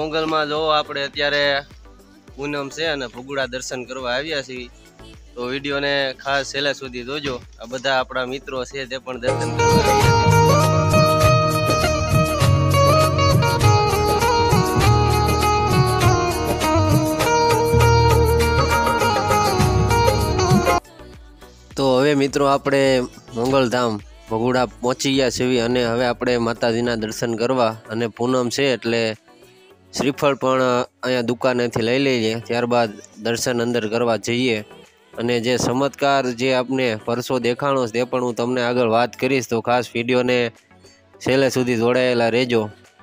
મોગલ માં જો આપણે અત્યારે પૂનમ છે અને ભગુડા દર્શન કરવા આવ્યા છીએ, તો વિડીયો ને ખાસ છેલ્લે સુધી જોજો। આ બધા આપણા મિત્રો છે તે પણ દર્શન કરવા આવ્યા છે। તો હવે મિત્રો આપણે મોગલધામ ભગુડા પહોંચી ગયા છીએ અને હવે આપણે માતાજીના દર્શન કરવા અને પૂનમ છે એટલે શ્રીફળ પણ અહીંયા દુકાનેથી લઈ લઈએ, ત્યારબાદ દર્શન અંદર કરવા જઈએ અને જે ચમત્કાર જે આપને પરસો દેખાણો તે પણ હું તમને આગળ વાત કરીશ, તો ખાસ વિડીયોને છેલ્લે સુધી જોડાયેલા રહેજો।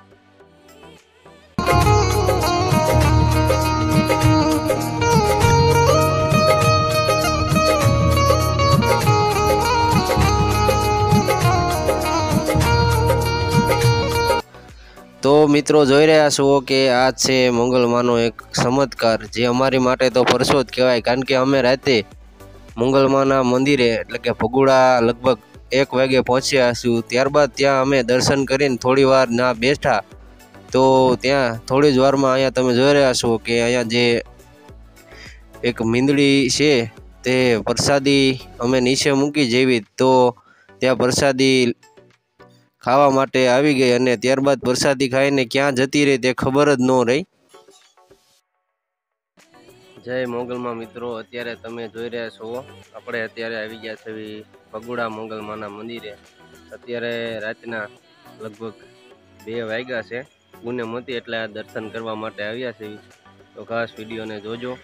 તો મિત્રો જોઈ રહ્યા છો કે આ છે મોગલ માનો એક ચમત્કાર, જે અમારી માટે તો પરસો જ કહેવાય, કારણ કે અમે રાતે મોગલ માના મંદિરે એટલે કે ભગુડા લગભગ 1 વાગે પહોંચ્યા છું। ત્યારબાદ ત્યાં અમે દર્શન કરીને થોડી વાર ના બેઠા, તો ત્યાં થોડી જ વારમાં અહીંયા તમે જોઈ રહ્યા છો કે અહીંયા જે એક મીંદડી છે તે પ્રસાદી અમે નીચે મૂકી જેવી, તો ત્યાં પ્રસાદી ખાવા માટે આવી ગઈ અને ત્યારબાદ પ્રસાદી ખાઈને ક્યાં જતી રહી તે ખબર જ ન રહી। જય મોગલમાં મિત્રો, અત્યારે તમે જોઈ રહ્યા છો આપણે અત્યારે આવી ગયા છે ભગુડા મોગલ માના મંદિરે। અત્યારે રાતના લગભગ 2 વાગ્યા છે, પૂનમ હતી એટલે આ દર્શન કરવા માટે આવ્યા છે, તો ખાસ વિડીયોને જોજો।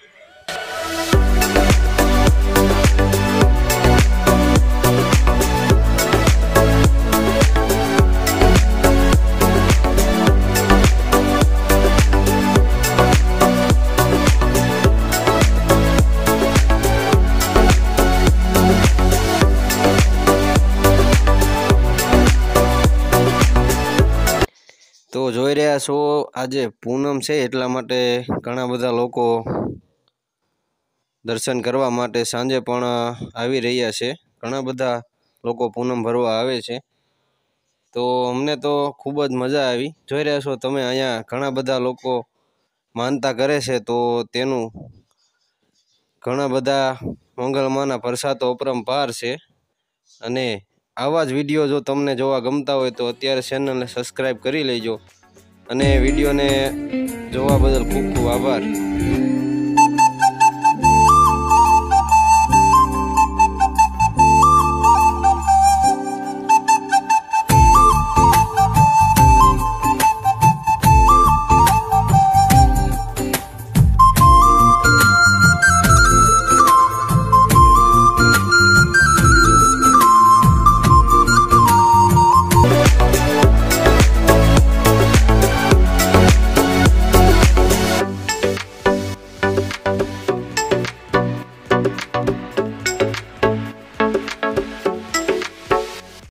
તો જોઈ રહ્યા છો આજે પૂનમ છે એટલા માટે ઘણા બધા લોકો દર્શન કરવા માટે સાંજે પણ આવી રહ્યા છે। ઘણા બધા લોકો પૂનમ ભરવા આવે છે, તો અમને તો ખૂબ જ મજા આવી। જોઈ રહ્યા છો તમે અહીંયા ઘણા બધા લોકો માનતા કરે છે, તો તેનું ઘણા બધા મોગલ માના પ્રસાદો અપરંપાર છે। અને આવા જ વિડીયો જો તમને જોવા ગમતા હોય તો અત્યારે ચેનલને સબસ્ક્રાઈબ કરી લેજો અને વિડીયોને જોવા બદલ ખૂબ ખૂબ આભાર।